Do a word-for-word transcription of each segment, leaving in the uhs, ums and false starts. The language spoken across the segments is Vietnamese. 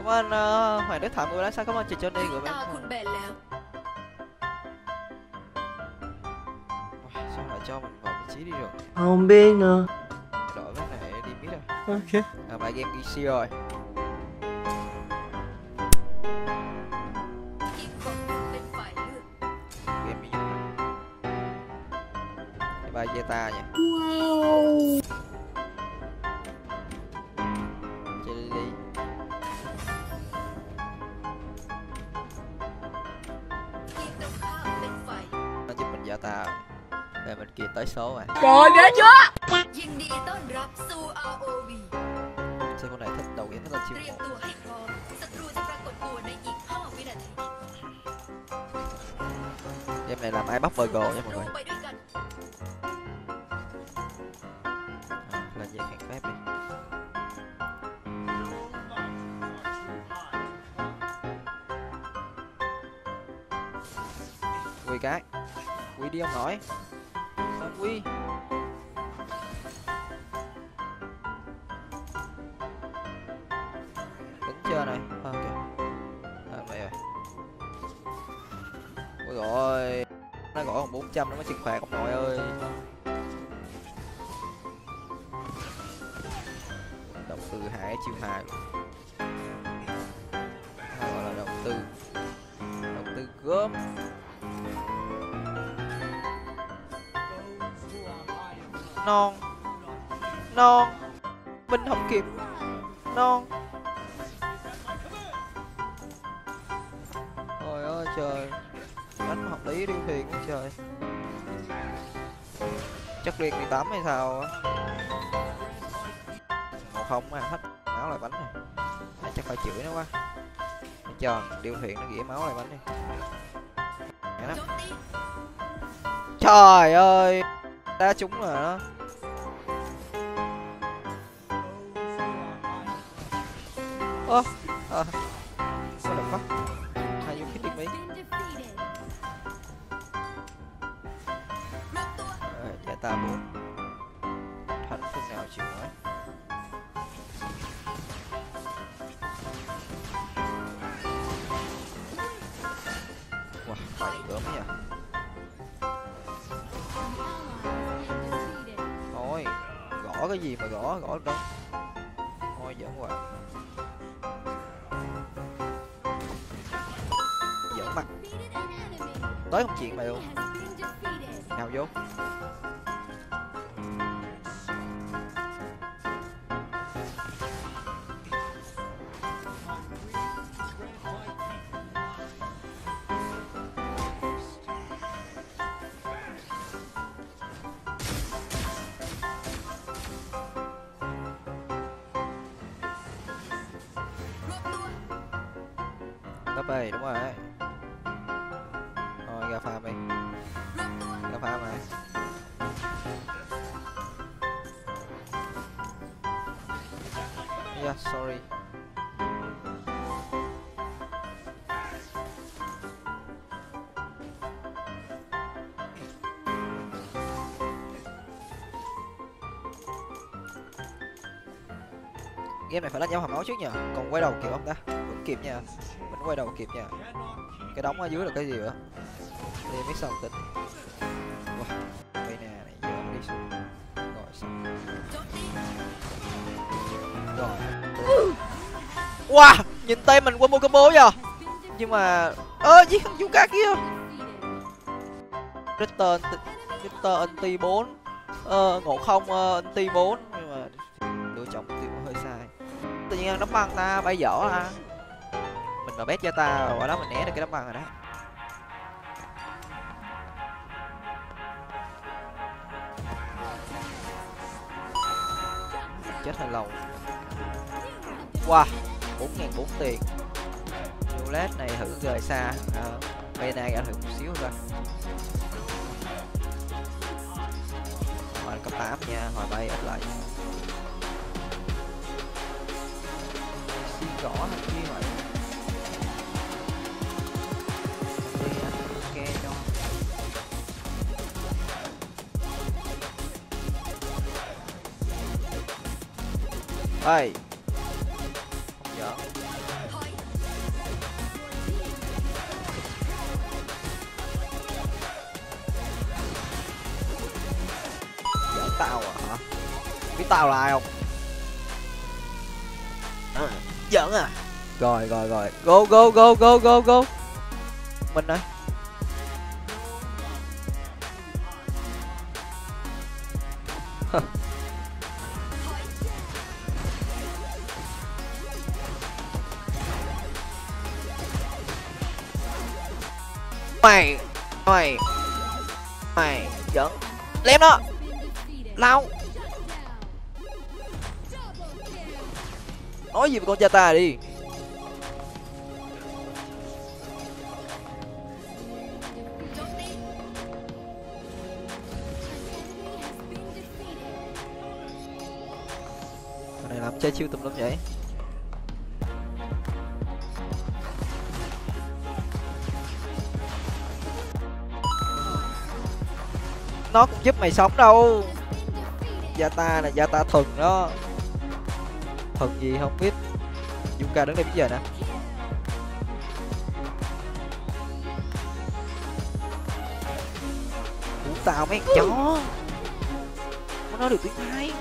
Cảm ơn uh, Hoàng Đức Thọ mười lá sao, cảm ơn chị Johnny gửi bên. Sao lại cho mình vào vị trí đi rồi? Không biết nữa. Đổi cái này đi biết rồi. Ok. À, bài game giê xê rồi. Game gì cái bài Zeta nha. Wow. Chơi đi đi. Nó giúp mình Zeta rồi. Để mình kia tới số rồi. Trời ghê chưa? ยินดีต้อนรับสู่ อาร์ โอ วี Sao con này thích đầu game thích là เต chiêu รียม một. ตัวให้พร้อมศัตรูจะปรากฏตัวในอีกห้าวินาที Game này làm ai bắt Virgo nha mọi ศัตรู người. ไปด้วยกัน À, là về kháng phép đi. Quy cái. Quy đi ông nội. Sao Quy? Đứng chưa này? À, ok. À, mày rồi. Ôi rồi. Nó gọi còn bốn trăm nó mới trừng phạt ông nội ơi. Động từ hai chiêu hai. Gọi là động từ. Động từ gớm. Non. Non. Mình không kịp. Non. Trời ơi trời. Đánh hợp lý điêu thuyền quá trời. Chất riêng mười tám hay sao á. Một không mà hết máu lại bánh này. Này chắc phải chửi nó quá. Để cho điêu thuyền nó ghĩa máu lại bánh đi. Đó. Trời ơi. Đá trúng rồi đó. Ơ. Ờ. Sao được quá. Hai you kidding me? Rồi, giải ta bốn. Thành phút nào chịu nói. Wow, bài gớm nha. Thôi, gõ cái gì mà gõ, gõ đâu. Thôi giỡn hoài. Giỡn mặt. Tới không chuyện mày luôn. Nào vô. Top đây đúng rồi đấy. Rồi ra farm đi. Ra farm mà. Yeah, sorry. Game này phải đánh dấu hầm máu trước nhờ. Còn quay đầu kịp không ta? Vẫn kịp nha. Mình quay đầu kịp nha. Cái đống ở dưới là cái gì nữa? Đi biết sao tính. Wow. Cây nè này giờ nó đi xuống. Rồi xong. Rồi. Wow, nhìn tay mình combo combo giờ. Nhưng mà ơ giết thằng Yuka kia. Return Return anti bốn. Ờ ngộ không uh, anti bốn nhưng mà lựa chọn tiêu hơi sai. Tự nhiên ăn đấm băng ta bay dở ha. Mình mà bét cho ta qua đó mình né được cái đấm băng rồi đó. Chết hơi lâu. Wow, bốn ngàn bốn tiền. Newlet này thử rời xa. À, Bena ra thử một xíu coi. Hồi cấp tám nha, hồi bay ít lại. Xí gõ hay chi vậy? Đi ke cho. Ê. Không giỡn. tao à hả? Biết tao là ai không? À, giỡn à. Rồi rồi rồi, go go go go go go. Mình đây. Mày mày mày giỡn, lém nó lao. Nói gì với con cha ta đi. Con này làm chơi chiêu tùm lum vậy. Nó cũng giúp mày sống đâu. Yata là Yata thần đó. Thần gì không biết. Yuka đứng đây bây giờ nè. Ủa tao mấy con chó. Có nói được tiếng Thái.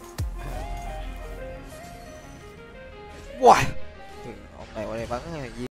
Wow. Ông này qua đây bắn gì